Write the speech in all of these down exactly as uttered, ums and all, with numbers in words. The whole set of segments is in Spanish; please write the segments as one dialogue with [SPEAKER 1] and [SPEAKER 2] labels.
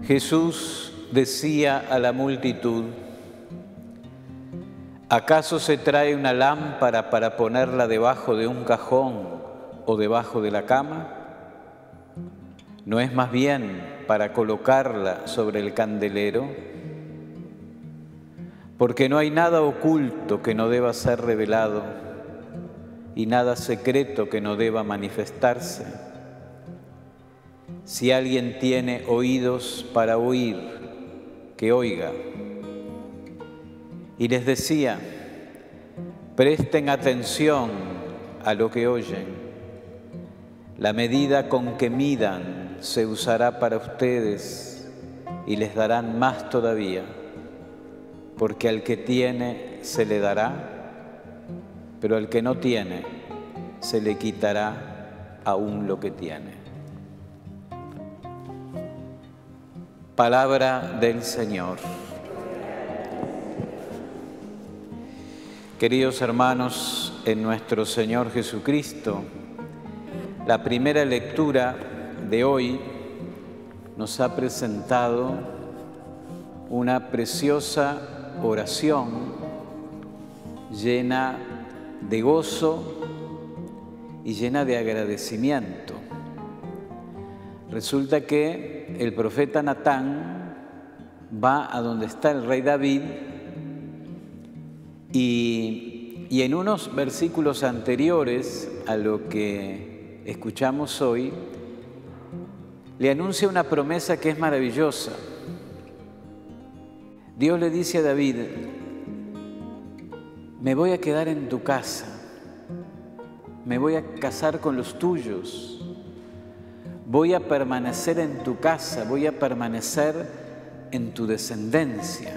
[SPEAKER 1] Jesús decía a la multitud: ¿acaso se trae una lámpara para ponerla debajo de un cajón o debajo de la cama? ¿No es más bien para colocarla sobre el candelero? Porque no hay nada oculto que no deba ser revelado y nada secreto que no deba manifestarse. Si alguien tiene oídos para oír, que oiga. Y les decía: presten atención a lo que oyen. La medida con que midan se usará para ustedes y les darán más todavía, porque al que tiene se le dará, pero al que no tiene se le quitará aún lo que tiene. Palabra del Señor. Queridos hermanos, en nuestro Señor Jesucristo, la primera lectura de hoy nos ha presentado una preciosa oración llena de gozo y llena de agradecimiento. Resulta que el profeta Natán va a donde está el rey David y, y en unos versículos anteriores a lo que escuchamos hoy, le anuncia una promesa que es maravillosa. Dios le dice a David: me voy a quedar en tu casa, me voy a casar con los tuyos, voy a permanecer en tu casa, voy a permanecer en tu descendencia.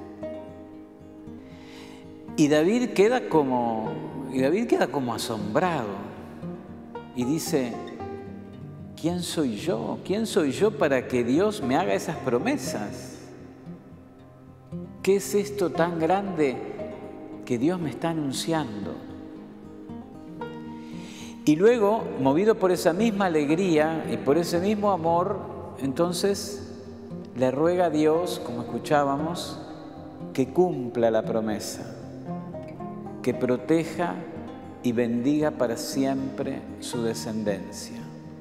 [SPEAKER 1] Y David queda como, y David queda como asombrado y dice: ¿quién soy yo? ¿Quién soy yo para que Dios me haga esas promesas? ¿Qué es esto tan grande que Dios me está anunciando? Y luego, movido por esa misma alegría y por ese mismo amor, entonces le ruega a Dios, como escuchábamos, que cumpla la promesa, que proteja y bendiga para siempre su descendencia.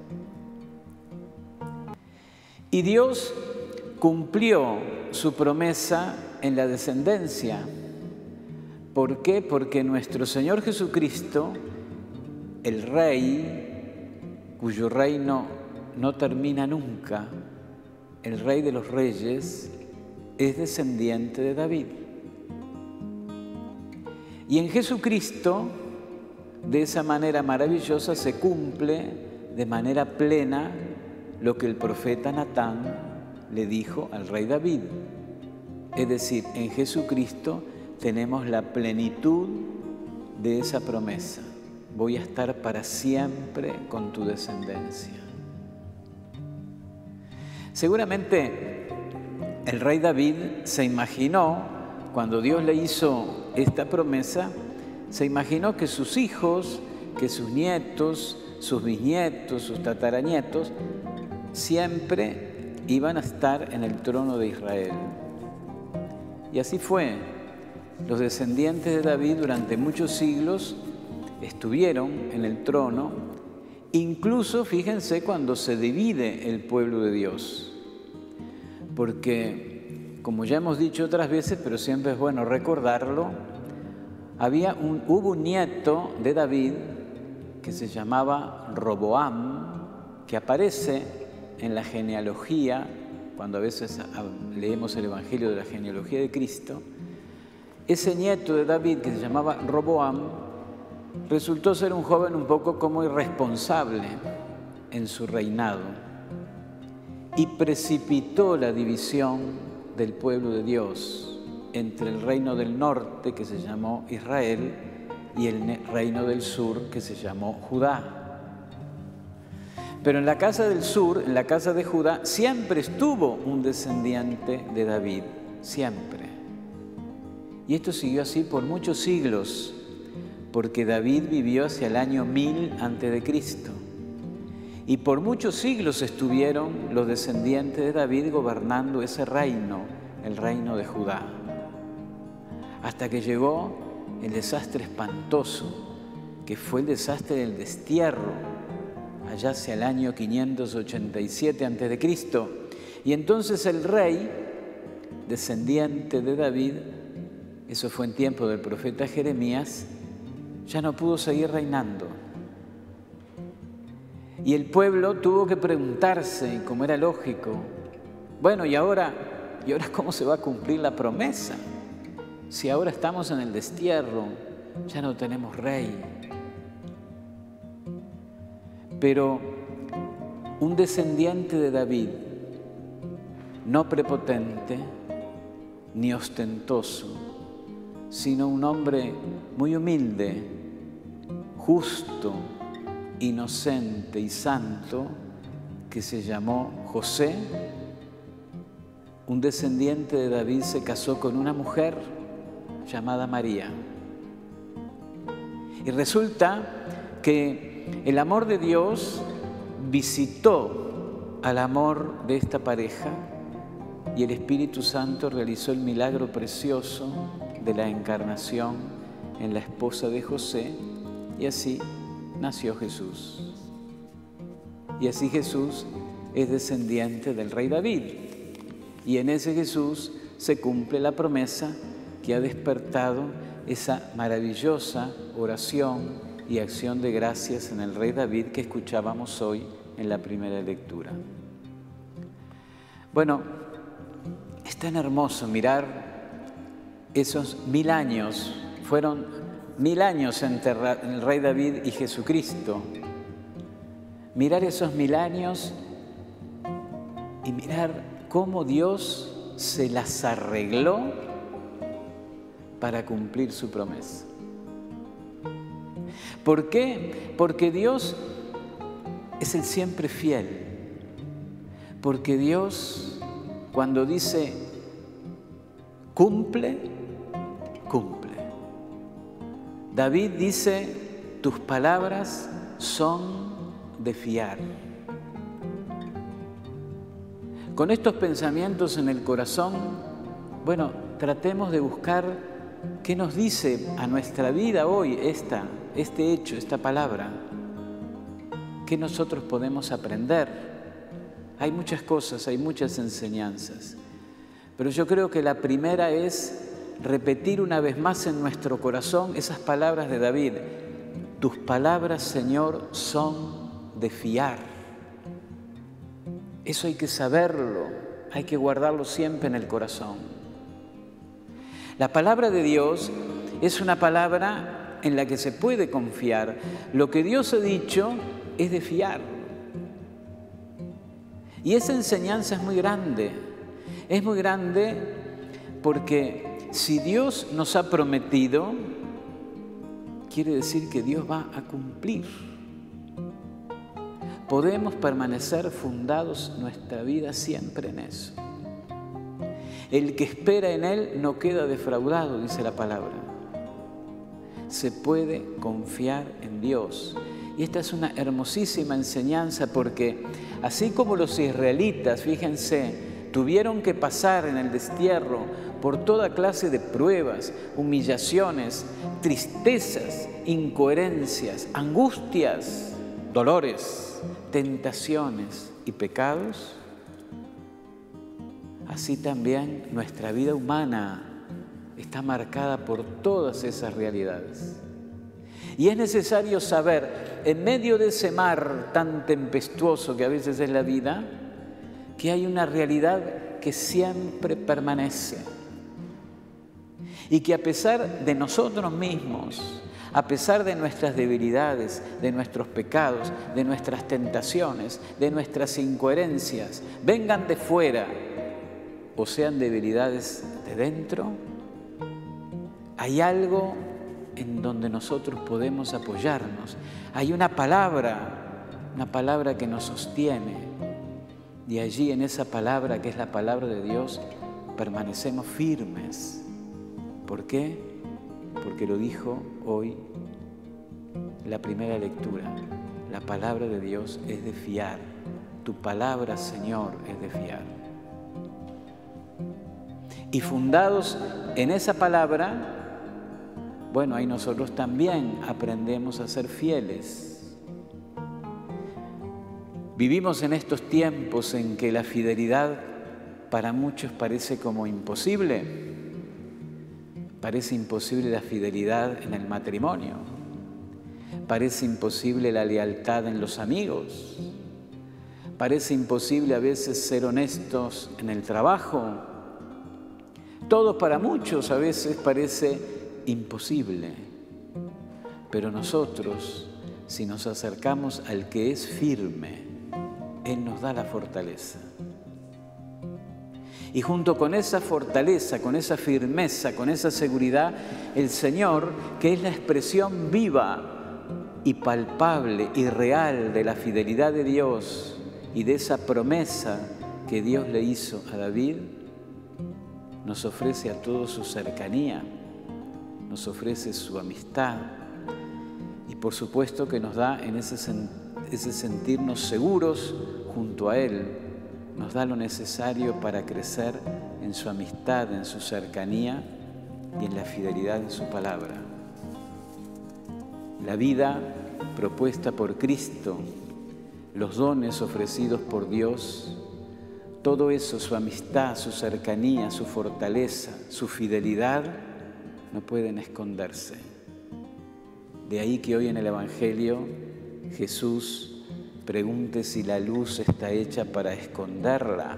[SPEAKER 1] Y Dios cumplió su promesa en la descendencia. ¿Por qué? Porque nuestro Señor Jesucristo, el Rey, cuyo reino no termina nunca, el Rey de los Reyes, es descendiente de David. Y en Jesucristo, de esa manera maravillosa, se cumple de manera plena lo que el profeta Natán le dijo al rey David. Es decir, en Jesucristo tenemos la plenitud de esa promesa: voy a estar para siempre con tu descendencia. Seguramente el rey David se imaginó, cuando Dios le hizo esta promesa, se imaginó que sus hijos, que sus nietos, sus bisnietos, sus tataranietos, siempre iban a estar en el trono de Israel. Y así fue. Los descendientes de David durante muchos siglos estuvieron en el trono, incluso, fíjense, cuando se divide el pueblo de Dios. Porque, como ya hemos dicho otras veces, pero siempre es bueno recordarlo, había un, hubo un nieto de David que se llamaba Roboam, que aparece en la genealogía, cuando a veces leemos el Evangelio de la genealogía de Cristo. Ese nieto de David, que se llamaba Roboam, resultó ser un joven un poco como irresponsable en su reinado y precipitó la división del pueblo de Dios entre el reino del norte, que se llamó Israel, y el reino del sur, que se llamó Judá. Pero en la casa del sur, en la casa de Judá, siempre estuvo un descendiente de David, siempre. Y esto siguió así por muchos siglos, porque David vivió hacia el año mil antes de Cristo. Y por muchos siglos estuvieron los descendientes de David gobernando ese reino, el reino de Judá. Hasta que llegó el desastre espantoso, que fue el desastre del destierro, allá hacia el año quinientos ochenta y siete antes de Cristo. Y entonces el rey, descendiente de David, eso fue en tiempo del profeta Jeremías, ya no pudo seguir reinando. Y el pueblo tuvo que preguntarse, como era lógico, bueno, ¿y ahora, ¿y ahora cómo se va a cumplir la promesa? Si ahora estamos en el destierro, ya no tenemos rey. Pero un descendiente de David, no prepotente ni ostentoso, sino un hombre muy humilde, justo, inocente y santo, que se llamó José, un descendiente de David, se casó con una mujer llamada María. Y resulta que el amor de Dios visitó al amor de esta pareja y el Espíritu Santo realizó el milagro precioso de la encarnación en la esposa de José, y así nació Jesús. Y así Jesús es descendiente del rey David. Y en ese Jesús se cumple la promesa que ha despertado esa maravillosa oración y acción de gracias en el rey David que escuchábamos hoy en la primera lectura. Bueno, es tan hermoso mirar esos mil años, fueron Mil años entre el rey David y Jesucristo. Mirar esos mil años y mirar cómo Dios se las arregló para cumplir su promesa. ¿Por qué? Porque Dios es el siempre fiel. Porque Dios, cuando dice cumple, cumple. David dice, tus palabras son de fiar. Con estos pensamientos en el corazón, bueno, tratemos de buscar qué nos dice a nuestra vida hoy esta, este hecho, esta palabra. ¿Qué nosotros podemos aprender? Hay muchas cosas, hay muchas enseñanzas, pero yo creo que la primera es repetir una vez más en nuestro corazón esas palabras de David. Tus palabras, Señor, son de fiar. Eso hay que saberlo, hay que guardarlo siempre en el corazón. La palabra de Dios es una palabra en la que se puede confiar. Lo que Dios ha dicho es de fiar. Y esa enseñanza es muy grande. Es muy grande porque si Dios nos ha prometido, quiere decir que Dios va a cumplir. Podemos permanecer fundados nuestra vida siempre en eso. El que espera en Él no queda defraudado, dice la palabra. Se puede confiar en Dios. Y esta es una hermosísima enseñanza porque así como los israelitas, fíjense, tuvieron que pasar en el destierro por toda clase de pruebas, humillaciones, tristezas, incoherencias, angustias, dolores, tentaciones y pecados, así también nuestra vida humana está marcada por todas esas realidades. Y es necesario saber, en medio de ese mar tan tempestuoso que a veces es la vida, que hay una realidad que siempre permanece y que a pesar de nosotros mismos, a pesar de nuestras debilidades, de nuestros pecados, de nuestras tentaciones, de nuestras incoherencias, vengan de fuera o sean debilidades de dentro, hay algo en donde nosotros podemos apoyarnos. Hay una palabra, una palabra que nos sostiene. Y allí en esa palabra, que es la palabra de Dios, permanecemos firmes. ¿Por qué? Porque lo dijo hoy la primera lectura. la palabra de Dios es de fiar. Tu palabra, Señor, es de fiar. Y fundados en esa palabra, bueno, ahí nosotros también aprendemos a ser fieles. Vivimos en estos tiempos en que la fidelidad para muchos parece como imposible. Parece imposible la fidelidad en el matrimonio. Parece imposible la lealtad en los amigos. Parece imposible a veces ser honestos en el trabajo. Todo para muchos a veces parece imposible. Pero nosotros, si nos acercamos al que es firme, Él nos da la fortaleza. Y junto con esa fortaleza, con esa firmeza, con esa seguridad, el Señor, que es la expresión viva y palpable y real de la fidelidad de Dios y de esa promesa que Dios le hizo a David, nos ofrece a todos su cercanía, nos ofrece su amistad y por supuesto que nos da en ese, sen ese sentirnos seguros junto a Él, nos da lo necesario para crecer en su amistad, en su cercanía y en la fidelidad de su palabra. La vida propuesta por Cristo, los dones ofrecidos por Dios, todo eso, su amistad, su cercanía, su fortaleza, su fidelidad, no pueden esconderse. De ahí que hoy en el Evangelio Jesús pregunte si la luz está hecha para esconderla.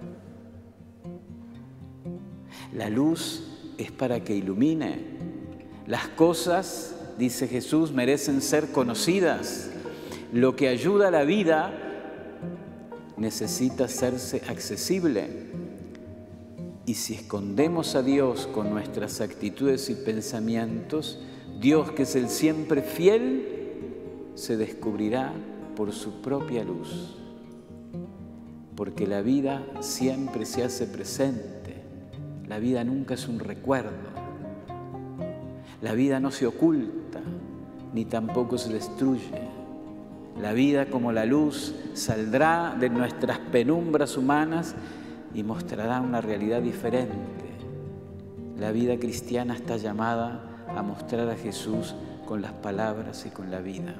[SPEAKER 1] La luz es para que ilumine. Las cosas, dice Jesús, merecen ser conocidas. Lo que ayuda a la vida necesita hacerse accesible. Y si escondemos a Dios con nuestras actitudes y pensamientos, Dios, que es el siempre fiel, se descubrirá por su propia luz. Porque la vida siempre se hace presente. La vida nunca es un recuerdo. La vida no se oculta, ni tampoco se destruye. La vida, como la luz, saldrá de nuestras penumbras humanas y mostrará una realidad diferente. La vida cristiana está llamada a mostrar a Jesús con las palabras y con la vida.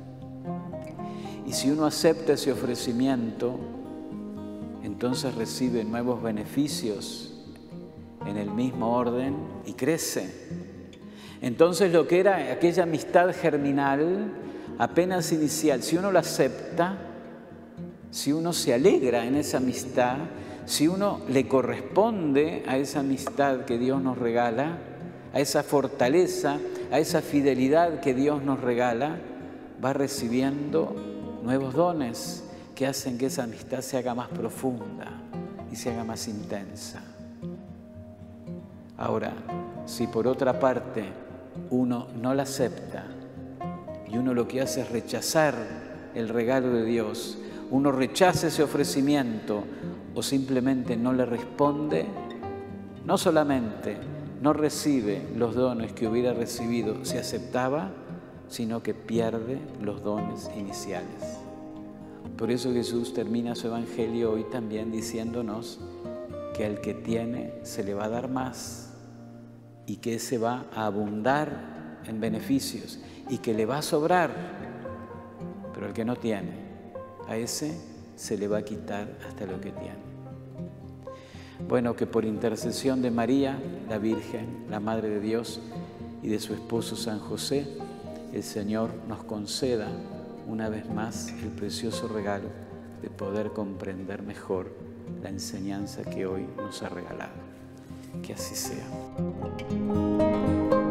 [SPEAKER 1] Y si uno acepta ese ofrecimiento, entonces recibe nuevos beneficios en el mismo orden y crece. Entonces lo que era aquella amistad germinal, apenas inicial, si uno la acepta, si uno se alegra en esa amistad, si uno le corresponde a esa amistad que Dios nos regala, a esa fortaleza, a esa fidelidad que Dios nos regala, va recibiendo nuevos dones que hacen que esa amistad se haga más profunda y se haga más intensa. Ahora, si por otra parte uno no la acepta y uno lo que hace es rechazar el regalo de Dios, uno rechaza ese ofrecimiento o simplemente no le responde, no solamente no recibe los dones que hubiera recibido si aceptaba, sino que pierde los dones iniciales. Por eso Jesús termina su evangelio hoy también diciéndonos que al que tiene se le va a dar más y que ese va a abundar en beneficios y que le va a sobrar, pero al que no tiene, a ese se le va a quitar hasta lo que tiene. Bueno, que por intercesión de María, la Virgen, la Madre de Dios, y de su esposo San José, el Señor nos conceda una vez más el precioso regalo de poder comprender mejor la enseñanza que hoy nos ha regalado. Que así sea.